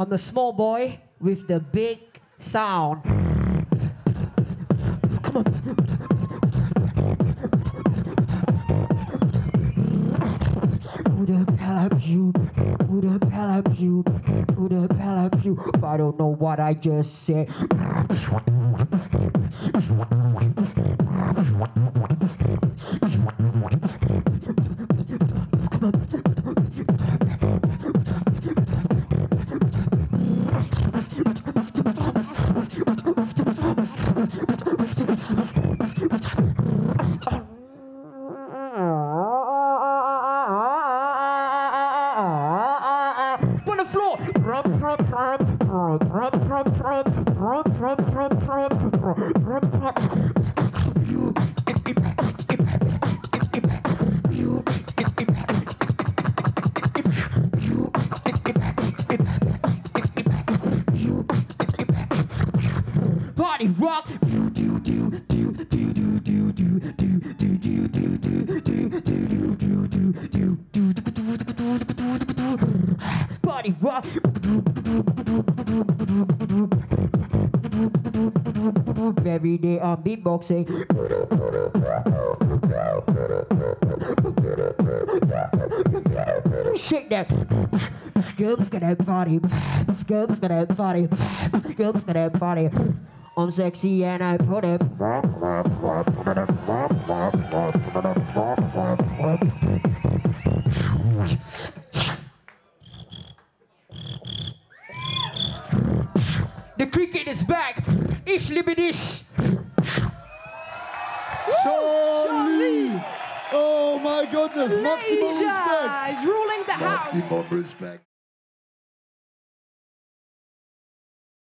I'm the small boy with the big sound. Come on. Who the hell are you? Who the hell are you? Who the hell are you? I don't know what I just said. Party rock. Party rock. Every day I'm beatboxing. Shake that. Scoops got that body. Scoops got that body. Scoops got that body. I'm sexy and I put it. The cricket is back. Ich liebe dich. Shawn Lee. Oh my goodness. Maximum respect. Malaysia is ruling the house. Maximum respect.